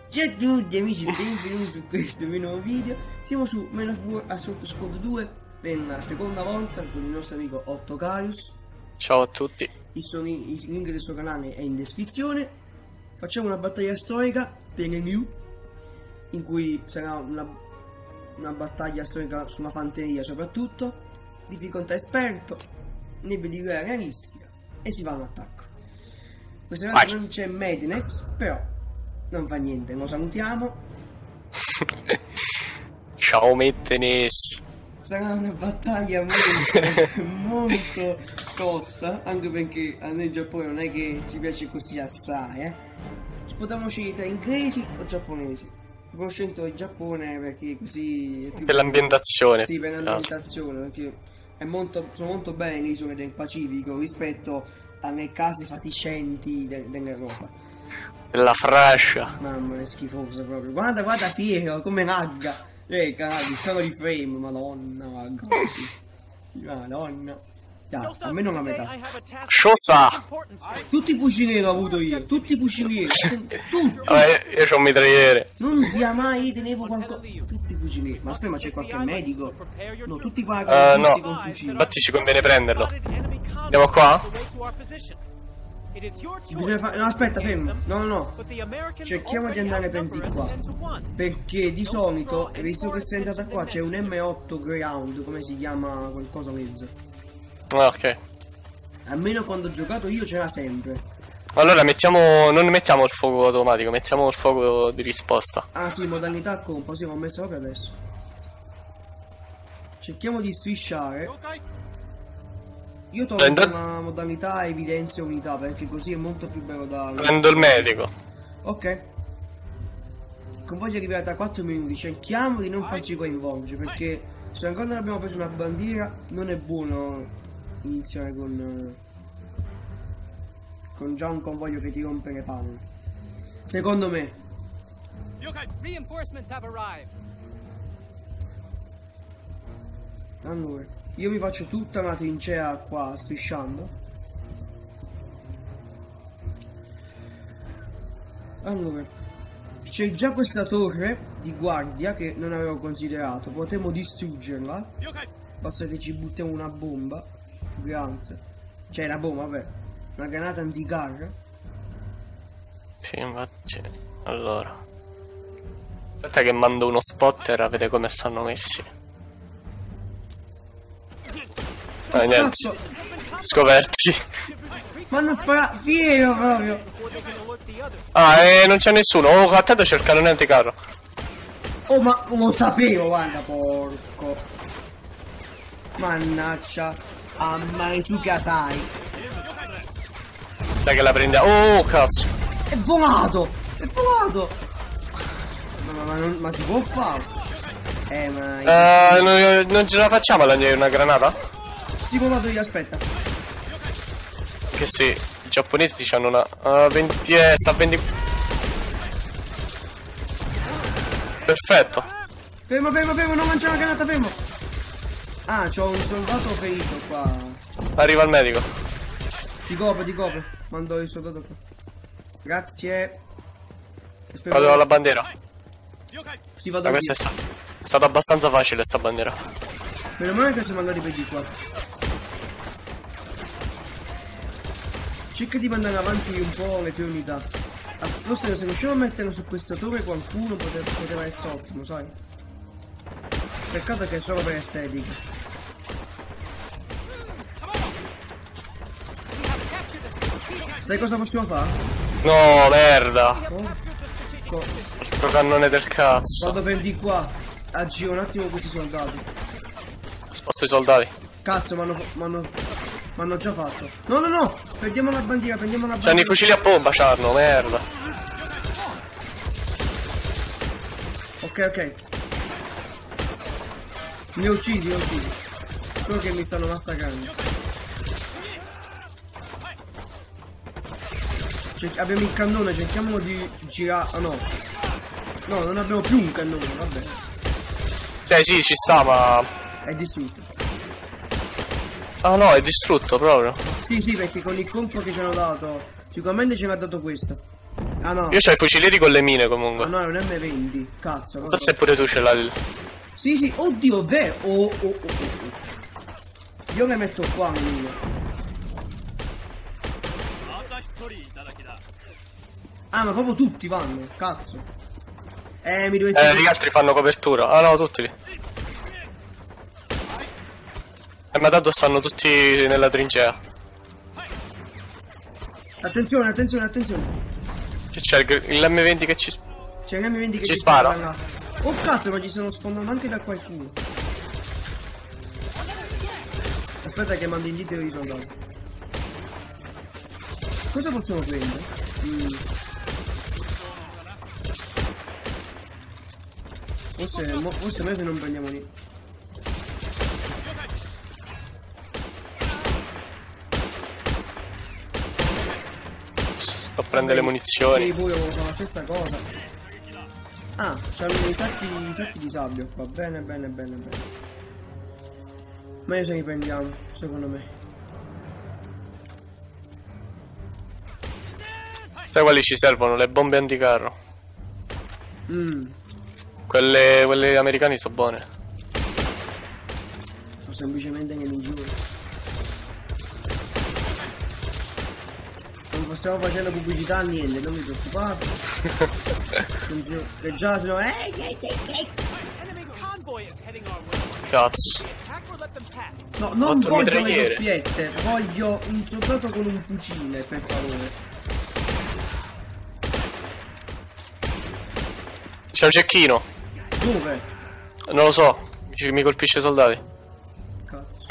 Ciao a tutti amici, benvenuti su questo nuovo video. Siamo su Men of War Assault Squad 2 per la seconda volta con il nostro amico Ottokarius. Ciao a tutti. Il link del suo canale è in descrizione. Facciamo una battaglia storica per le new, in cui sarà una battaglia storica su una fanteria soprattutto, difficoltà esperto, neve di guerra realistica e si va all'attacco. Questa volta non c'è Madness, però non fa niente, lo salutiamo. Ciao Madness. Sarà una battaglia molto tosta, anche perché a noi il Giappone non è che ci piace così assai, Ci potevamo scegliere tra inglesi o giapponesi. Ho scelto il Giappone perché così è più per l'ambientazione. Sì, per l'ambientazione, perché sono molto belle le isole del Pacifico rispetto alle case fatiscenti dell'Europa. La Francia. Mamma, è schifosa proprio. Guarda Piero, come lagga. Cazzo, stavo di frame, madonna, madonna. Dai, almeno la metà. Sciosa. Tutti i fucilieri ho avuto io, tutti i fucilieri. Tutti. Io c'ho un mitragliere. Non sia mai tenevo qualcosa. Tutti i fucilieri. Ma aspetta, ma c'è qualche medico? No, tutti qua no. con fucili. Infatti ci conviene prenderlo. Andiamo qua? Bisogna fare. No, aspetta, fermo. No. Cerchiamo di andare per di qua. Perché di solito, visto che sei entrata qua, c'è un M8 Ground, come si chiama qualcosa mezzo. Ah, ok. Almeno quando ho giocato io c'era sempre. Allora non mettiamo il fuoco automatico, mettiamo il fuoco di risposta. Ah sì, modalità compo, sì, l'ho messo proprio adesso. Cerchiamo di strisciare. Io tolgo la modalità evidenzia unità perché così è molto più bello da... Prendo il medico. Ok. Convoglio arrivare tra 4 minuti. Cerchiamo di non farci coinvolgere perché se ancora non abbiamo preso una bandiera non è buono iniziare con già un convoglio che ti rompe le palle. Secondo me. Allora, io mi faccio tutta una trincea qua strisciando. Allora, c'è già questa torre di guardia che non avevo considerato. Potremmo distruggerla. Basta che ci buttiamo una bomba grande. Cioè una bomba, vabbè. Una granata anticarga. Sì, infatti. Allora, aspetta che mando uno spotter a vedere come stanno messi. Niente. Scoperti. Ma hanno sparato fiero proprio. Non c'è nessuno. Oh, attento c'è il cannone anticarro. Oh, ma lo sapevo, guarda, porco. Mannaggia. Ammaesuka sai. Dai che la prendiamo. Oh, cazzo. È volato. È volato. Ma si può fare? Non ce la facciamo a lanciare una granata? Si è volato, io aspetta. Che sì, i giapponesi hanno una 20 sta a 20. Perfetto. Fermo, non lanciare la granata, fermo. Ah, c'ho un soldato ferito qua. Arriva il medico. Ti copro. Mando il soldato qua. Grazie. Vado alla bandiera. Si vado. Ma questa è stata abbastanza facile sta bandiera. Meno male che siamo andati per di qua. Cerca di mandare avanti un po' le tue unità. Forse se riusciamo a metterlo su questa torre qualcuno poteva essere ottimo, sai? Peccato che è solo per estetica. Sai cosa possiamo fare? No, merda. Porco. Altro cannone del cazzo. Vado per di qua. Aggiro un attimo questi soldati. Sposto i soldati. Cazzo, m'hanno già fatto. No. Prendiamo la bandiera, C'hanno i fucili a bomba, c'hanno, merda. Ok. Li ho uccisi. Solo che mi stanno massacrando. Abbiamo il cannone, cerchiamo di girare. Ah no. No, non abbiamo più un cannone, vabbè. Cioè sì, ci sta, ma è distrutto. Ah no, è distrutto proprio. Sì, perché con il colpo che ci hanno dato sicuramente ce l'ha dato questo. Ah no. Io c'ho i fucilieri con le mine comunque. Ah no, è un M20. Cazzo. Non so se pure tu ce l'hai. Sì, sì, oddio, vero. Oh. Io le metto qua, mine. Ah, ma proprio tutti vanno, cazzo. Mi dovresti... Gli altri fanno copertura. Ah no, tutti lì. Ma tanto stanno tutti nella trincea. Attenzione, attenzione, attenzione. C'è l'M20 che ci... C'è un M20 che ci spara. là. Oh cazzo, ma ci stanno sfondando anche da qualcuno. Aspetta che mando indietro i soldati. Cosa possono prendere? Forse noi se non prendiamo niente. Sto a prendere le munizioni. Sì, pure ho la stessa cosa. Ah, c'hanno i sacchi di sabbia qua. Bene. Meglio se li prendiamo, secondo me. Sai quali ci servono? Le bombe anticarro. Quelle americane sono buone. Sono semplicemente che mi giuro. Non stiamo facendo pubblicità a niente, non vi preoccupate. Che già se no. Cazzo. No, non voglio le mitragliere. doppiette, voglio un soldato con un fucile, per favore. C'è un cecchino. Dove? Non lo so. Mi colpisce i soldati. Cazzo.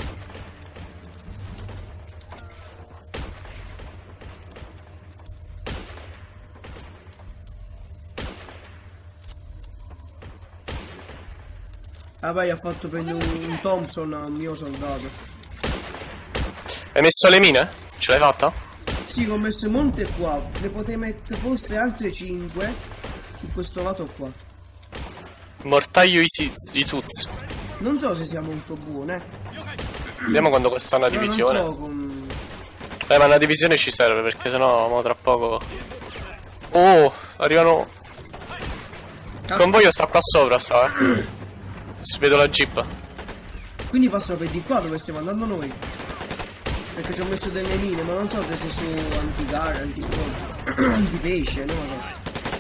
Ah vai, ha fatto prendere un Thompson a un mio soldato. Hai messo le mine? Ce l'hai fatta? Sì, ho messo monte qua. Ne potrei mettere forse altre 5 su questo lato qua. Mortaio i Suz. Non so se sia molto buone. Vediamo quando questa è una divisione. Non so con... Ma una divisione ci serve perché sennò mo tra poco. Oh, arrivano. Il convoglio sta qua sopra, sta. Vedo la jeep. Quindi passano per di qua dove stiamo andando noi. Perché ci ho messo delle mine, ma non so se su antigare, antipesce, non lo so.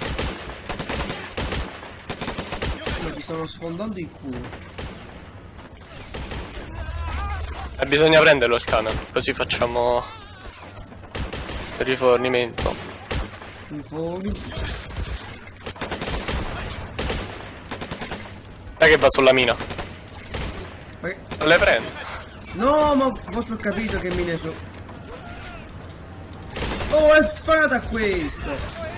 Ma ci stanno sfondando il culo. E bisogna prenderlo il cannon, così facciamo il rifornimento. Dai che va sulla mina. Non le prendo. No, ma forse ho capito che mine so. Oh, è sparato a questo.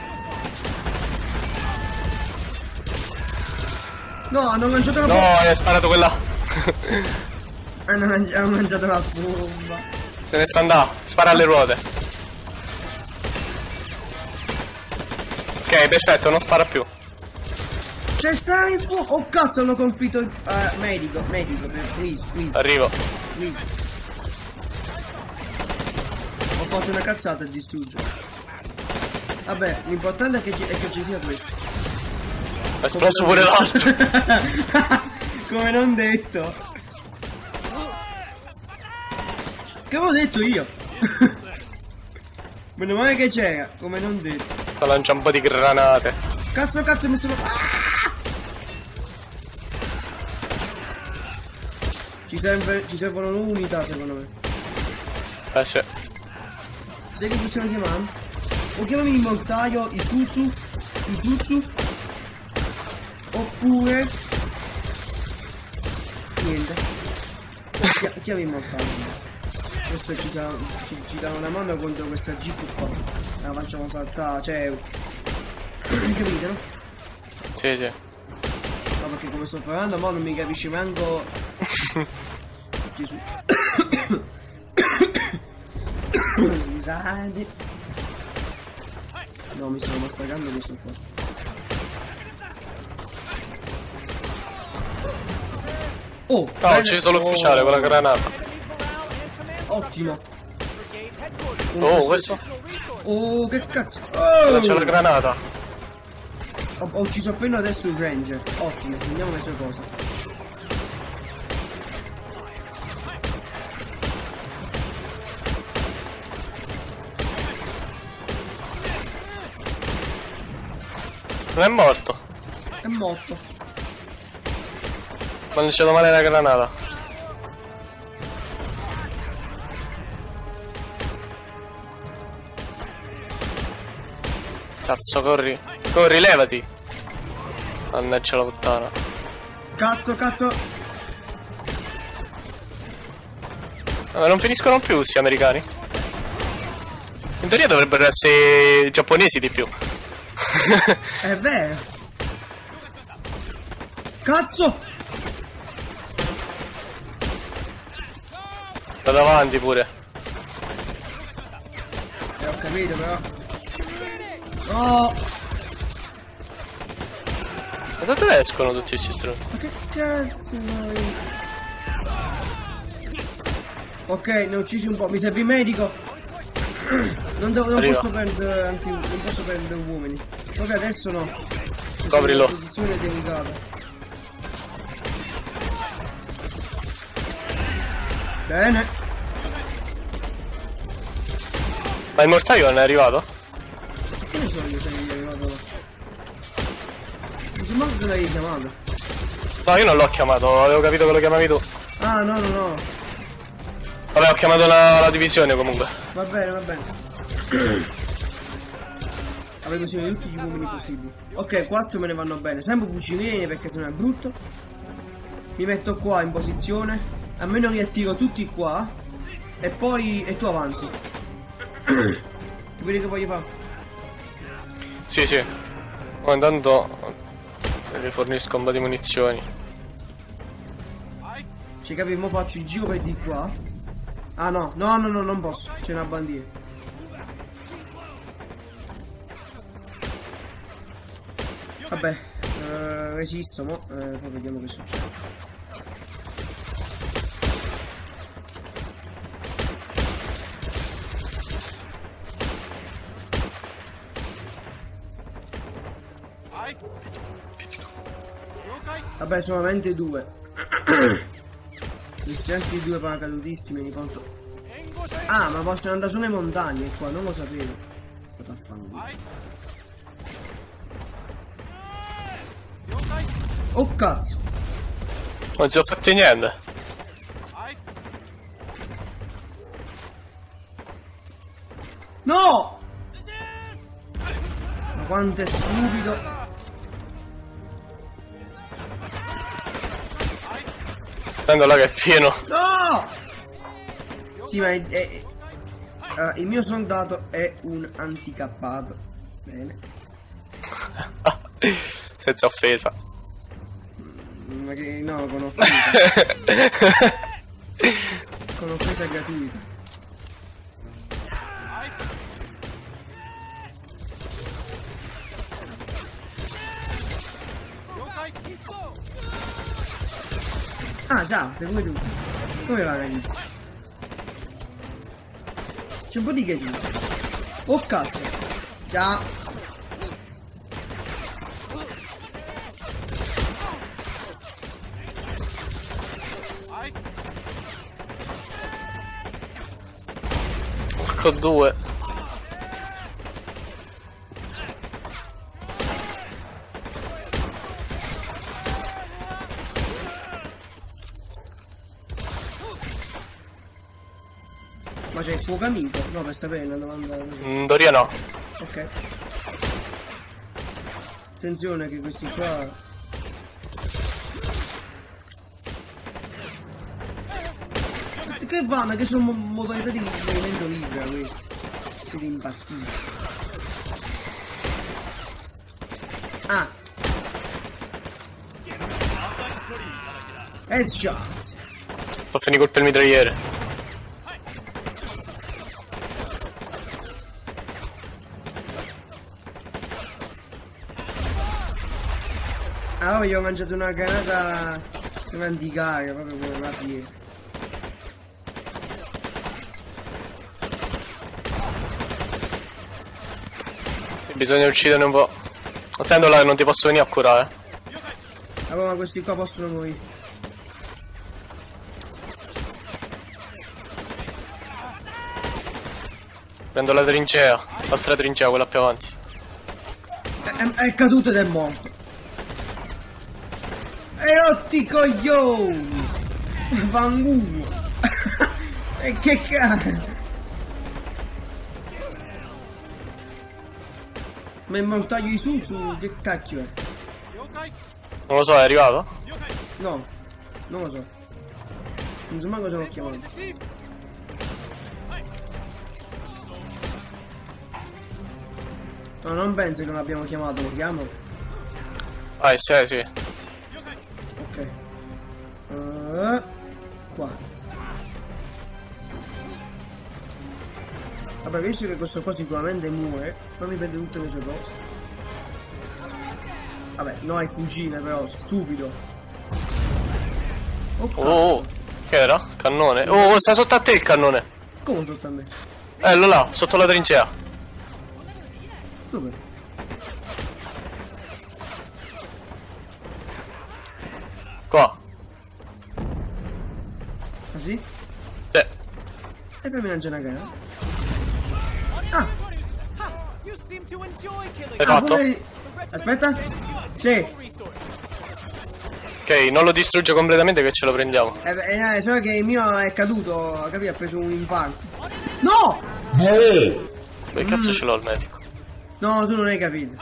No, hanno mangiato la bomba. No, è sparato quella. Hanno mangiato la bomba. Se ne sta andando. Spara alle ruote. Ok, perfetto, non spara più. C'è sai fuoco. Oh cazzo, hanno colpito il medico, please. Arrivo. Please. Ho fatto una cazzata e distruggo. Vabbè, l'importante è che ci sia questo. È esploso pure l'altro. Come non detto. Che avevo detto io? Meno male che c'era, come non detto. Sto lanciando un po' di granate. Cazzo, mi sono... Ci servono unità secondo me. Sì. Sai che possiamo chiamare? O chiamami il mortaio, i Suzutsu. Oppure... niente. Chiami il mortaio. Questo ci dà una mano contro questa jeep qua. La facciamo saltare, cioè... capite, no? Sì. No, perché come sto parlando ma non mi capisci manco... Gesù. Scusate. No, mi sto massacrando questo qua. Oh! No, ho ucciso l'ufficiale con la granata. Ottimo. Oh, questo? Oh, che cazzo! C'è la granata. Ho ucciso appena adesso un ranger. Ottimo, prendiamo le sue cose. Non è morto. È morto. Mi ha lanciato male la granata. Cazzo, corri. Corri, levati. Mannaggia la puttana. Cazzo, cazzo. Ma non finiscono più questi americani. In teoria dovrebbero essere giapponesi di più. È vero. Cazzo. Da davanti pure. Ho capito però. Oh. Ma da dove escono tutti questi stronzi? Ma che cazzo vuoi? Ok, ne ho uccisi un po'. Mi serve il medico. Non posso perdere non posso perdere uomini. Ok, adesso no. Coprilo. Una posizione delicata. Bene. Ma il mortaio non è arrivato? Che ne so io se non è arrivato là? Non so manco che l'hai chiamato. No, io non l'ho chiamato, avevo capito che lo chiamavi tu. Ah, no, no, no. Vabbè, ho chiamato la divisione comunque. Va bene, va bene. Avrei bisogno di tutti gli uomini possibili. Ok, 4 me ne vanno bene. Sempre fucilini perché sennò è brutto. Mi metto qua in posizione. Almeno li attiro tutti qua. E poi... e tu avanzi. Capite che voglio fare? Sì, sì. Ma intanto le fornisco un po' di munizioni. Ci capi, mo faccio il giro per di qua. Ah no, no, no, no, non posso. C'è una bandiera. Vabbè, resisto, mo. Poi vediamo che succede. Vabbè, solamente 2. Questi altri 2 paracadutissimi li conto. Ah, ma possono andare sulle montagne qua, non lo sapevo. Cosa fanno? Oh cazzo! Non si sono fatti niente. No! Ma quanto è stupido! Prendo là che è pieno. No! Sì, ma il mio soldato è un anticappato. Bene. Senza offesa. Ma che no, con offesa. Con offesa gratuita. Ah già, sei come tu. Come va ragazzi? C'è un po' di casino. Oh cazzo. Già. Porco 2. Ma c'è il fuoco amico? No, per sapere una domanda. In teoria no. Ok. Attenzione che questi qua. Che vanno? Che sono modalità di movimento libero questi. Siete impazziti. Ah. Headshot. Sto finendo colpo il mitragliere. Ah, vabbè, io ho mangiato una granata. Un'anticaria, proprio come la piega. Bisogna ucciderne un po'. Attendo là che non ti posso venire a curare. Allora, ma questi qua possono morire. Prendo la trincea. L'altra trincea, quella più avanti. È caduto ed è morto. E rotti coglioni! Vanguno! E che cazzo! Ma il montaglio di su che cacchio è? Non lo so, è arrivato? No, non lo so. Non so mai cosa l'ho chiamato. No, non penso che non l'abbiamo chiamato, lo chiamo? Ah, sì. Ok. Qua. Vabbè, visto che questo qua sicuramente muore, fammi prendere tutte le sue cose. Vabbè, no hai fuggire però, stupido. Oh, che era? Cannone. Oh, sta sotto a te il cannone. Come sotto a me? Là, sotto la trincea. Dove? Qua. Ah sì? Sì. E fammi lanciare una granata. Ah! Hai fatto? Aspetta. Sì. Ok, non lo distrugge completamente che ce lo prendiamo. Solo che il mio è caduto, capì? Ha preso un infarto. No! Che cazzo ce l'ho il medico? No, tu non hai capito.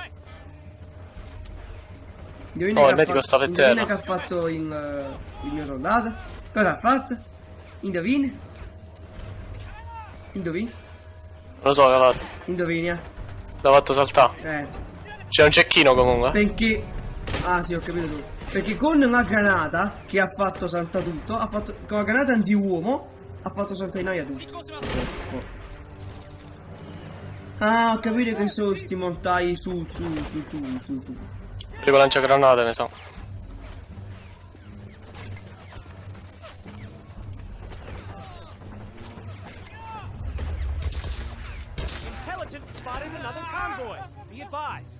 Indovina No, che il medico sta per terra. Indovina che ha fatto il mio soldato? Cosa ha fatto? Indovina? Indovina? Non lo so, che l'ha fatto. Indovina? L'ha fatto saltare. C'è un cecchino comunque. Perché... Ah sì, ho capito tu. Perché con una granata che ha fatto saltare tutto, con la granata anti-uomo, ha fatto saltare in aria tutto. Ah, ho capito che sono sti montai su. Quelli con lanciagranate ne so. Intelligence spotted another convoy. Be advised.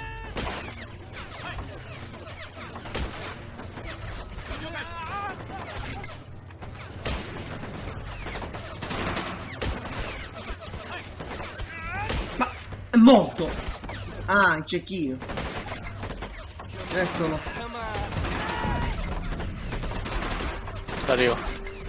Ma è morto! Ah, il cecchino. Eccolo. Arrivo.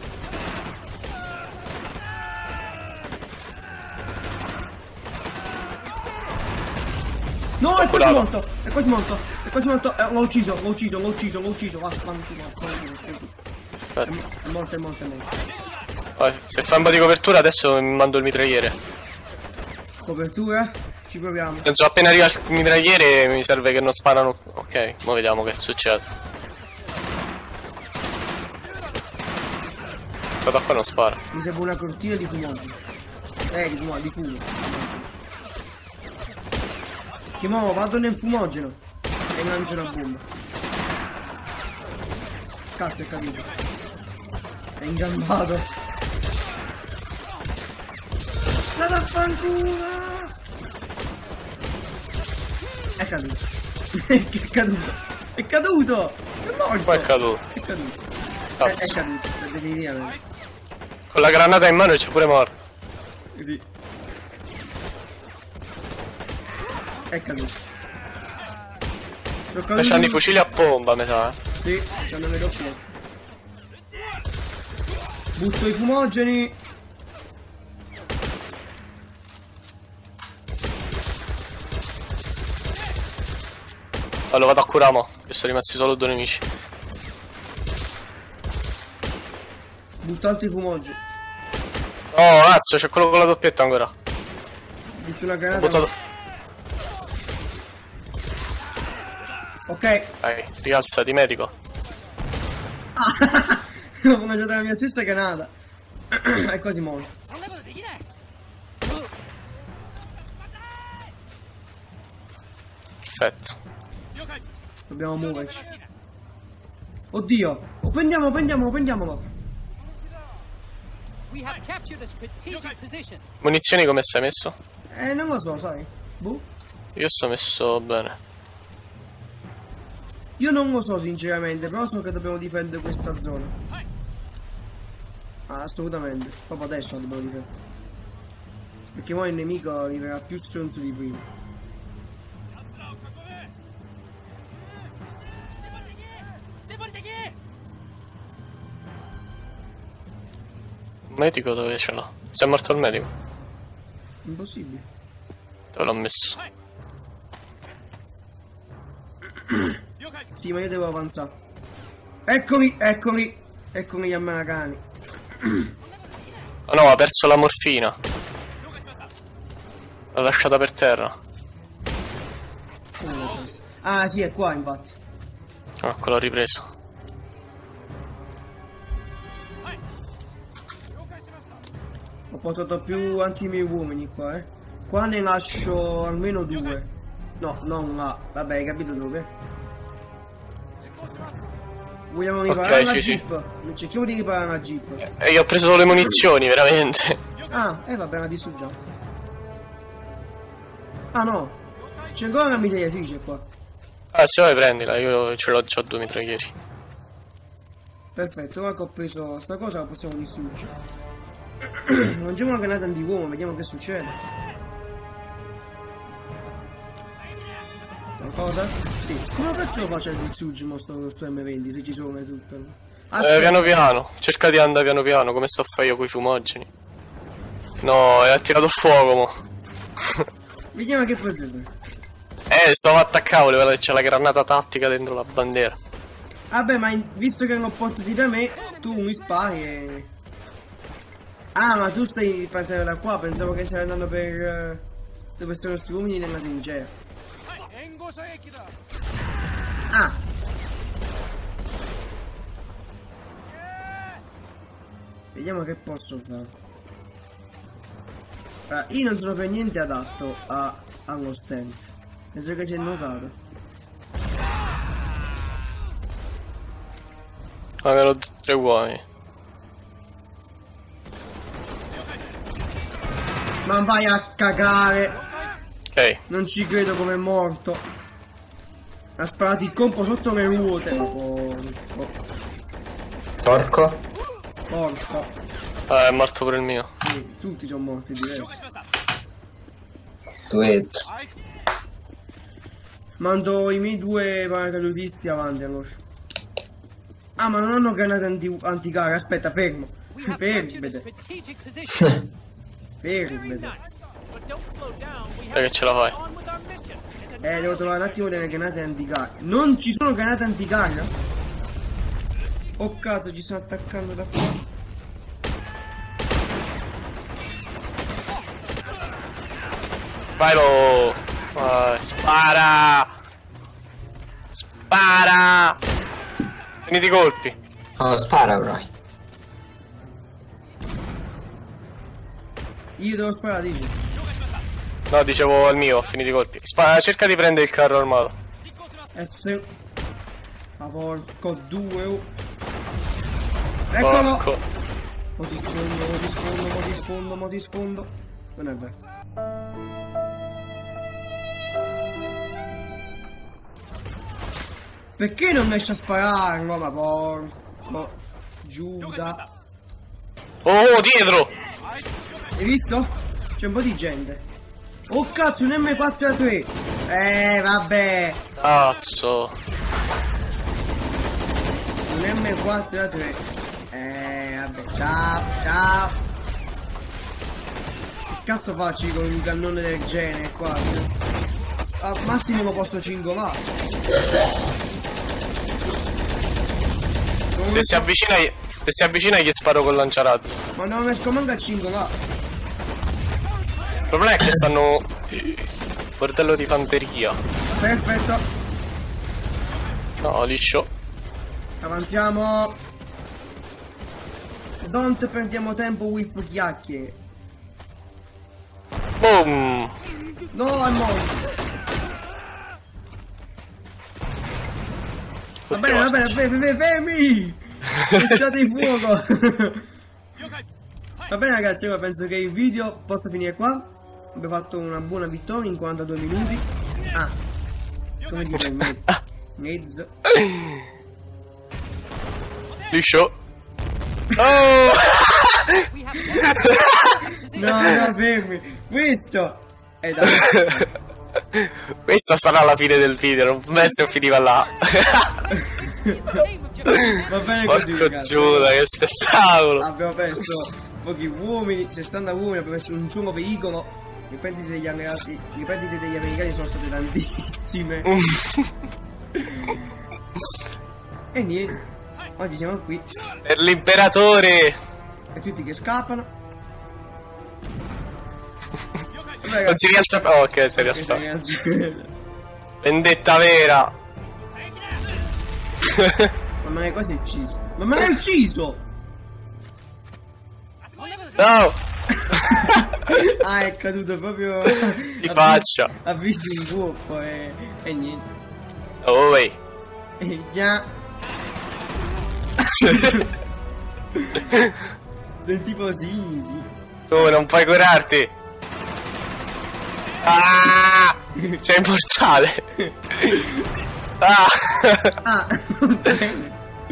No, è quasi Curato. morto! È quasi morto! È quasi morto! L'ho ucciso! Vaffanculo. Aspetta. È morto. Vai, se fai un po' di copertura adesso mi mando il mitragliere. Copertura? Ci proviamo. Penso appena arriva il mitragliere mi serve che non sparano. Ok, ora vediamo che succede. Guarda qua non spara. Mi serve una cortina di fumogeno. Di fumo. Che mo vado nel fumogeno e lancio una bomba. Cazzo, è caduto. È ingiambato. La vaffanculo! È caduto. È caduto. È caduto! È morto! Poi è caduto. È caduto. Cazzo. È caduto, definitivamente. Con la granata in mano e c'è pure morto. Così. È caduto. C'hanno i fucili a pompa, mi sa. Sì, c'hanno le doppie. Butto i fumogeni. Allora vado a curamo, che sono rimasti solo 2 nemici. Butto altri fumogeni. Oh, cazzo, c'è quello con la doppietta ancora. Butto una Ho granata. buttato. Ok. Dai, rialzati medico. Ho mangiato la mia stessa granata. È quasi morto. Perfetto. Dobbiamo muoverci. Oddio. Oh, prendiamolo. We have captured a strategic position. Munizioni come sei messo? Non lo so, sai. Boh. Io sto messo bene. Io non lo so sinceramente, però so che dobbiamo difendere questa zona. Assolutamente. Proprio adesso la dobbiamo difendere. Perché poi il nemico arriverà più stronzo di prima. Il medico dove ce l'ho? Si è morto il medico? Impossibile. Dove l'ho messo? Sì, ma io devo avanzare. Eccoli, eccoli. Eccoli gli americani. Oh no, ha perso la morfina. L'ha lasciata per terra. Ah sì, è qua infatti. Ecco, l'ho ripreso. Ho portato più anche i miei uomini qua, eh. Qua ne lascio almeno 2. No, non là. Vabbè, hai capito dove? Vogliamo riparare la sì, jeep? Cerchiamo di riparare una jeep. E io ho preso le munizioni, veramente. Ah, vabbè, la distruggiamo. Ah no, c'è ancora una mitragliatrice qua. Ah, se vuoi prendila, io ce l'ho già 2 mitraglieri. Perfetto, ora che ho preso sta cosa la possiamo distruggere. Lanciamo una granata anti-uomo, vediamo che succede. Qualcosa? Sì. Come cazzo lo faccio a distruggere sto M20 se ci sono tutte? Piano piano, cerca di andare piano piano, come sto a fare io coi fumogeni. No, ha tirato il fuoco, mo. Vediamo che procede. Stavo attaccando, guarda che c'è la granata tattica dentro la bandiera. Vabbè, ma visto che non portati da me, tu mi spari e... Ah, ma tu stai partendo da qua, pensavo che stai andando per... dove sono questi uomini nella trincea. Ah! Vediamo che posso fare. Io non sono per niente adatto allo stand. Penso che si è notato. Avevano 3 uomini. Ma vai a cagare! Ok. Non ci credo come è morto. Ha sparato il colpo sotto le ruote. Ma Porco? porco. È morto pure il mio. Sì, tutti sono morti diversi. Duet. Mando i miei 2 paracadutisti avanti allora. Ah, ma non hanno granate anticarro. Aspetta, fermo. Fermete. Fermete. Dai che ce la fai. Devo trovare un attimo delle granate anticarro. Non ci sono granate anticarro? Oh cazzo, ci stanno attaccando da qua. Vai lo. Spara. Spara. Finiti i colpi. Oh, spara, bro. Io devo sparare, dici? No, dicevo al mio, ho finito i colpi. Cerca di prendere il carro armato. S. Ma porco 2. Eccolo! Porco. Mo ti sfondo, mo ti sfondo. Non è vero. Perché non riesci a spararlo? Ma porco Giuda. Oh, dietro! Hai visto? C'è un po' di gente. Oh cazzo, un M4A3. Vabbè. Cazzo. Un M4A3. Vabbè, ciao, ciao. Che cazzo faccio con un cannone del genere qua? Al massimo lo posso cingolare. Se si avvicina gli sparo col lanciarazzi. Ma non riesco manco a cingolare. Il problema è che stanno... Bordello di fanteria. Perfetto. No, liscio. Avanziamo. Don't perdiamo tempo with chiacchiere. Boom. No, è morto. Va bene, fermi! State in fuoco! Va bene ragazzi, io penso che il video possa finire qua. Abbiamo fatto una buona vittoria in 42 minuti. Ah, come dire mezzo. Liscio. Oh! No, fermi. Questo è da... Questa sarà la fine del video, non penso che finiva là. Va bene così, Porco ragazzi. Giuda, che spettacolo. Abbiamo perso pochi uomini, 60 uomini, abbiamo perso un solo veicolo. Le perdite degli americani sono state tantissime. E niente, oggi siamo qui. Per l'imperatore. E tutti che scappano. Non si rialza. Oh, ok, si è rialzato. Ragazzi. Vendetta vera. Ma me l'hai quasi ucciso. Ma me l'hai ucciso! No. Ah, è caduto proprio. Di faccia. Ha visto un colpo e niente. Oh, wey. E già. Del tipo sì. Tu non puoi curarti. Ah! Sei immortale. Ah! Ah, bene.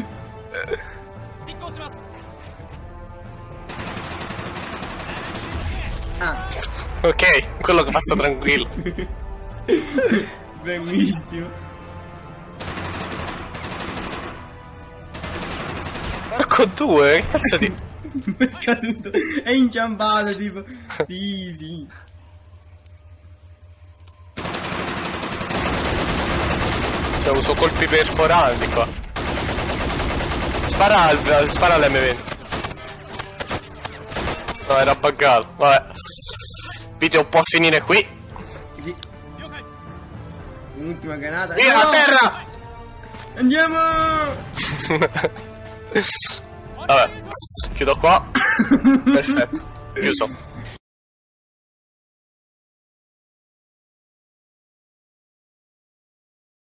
Ah, Ok, quello che passa tranquillo. benissimo. Porco due, che cazzo di... È caduto. È inciampato tipo. Sì. Cioè, uso colpi perforanti qua. Spara all'M20. No, era buggato. Vabbè. Il video può finire qui. Sì. Un'ultima granata. Via, No! a terra! Andiamo! Vabbè, chiudo qua. Perfetto, chiuso.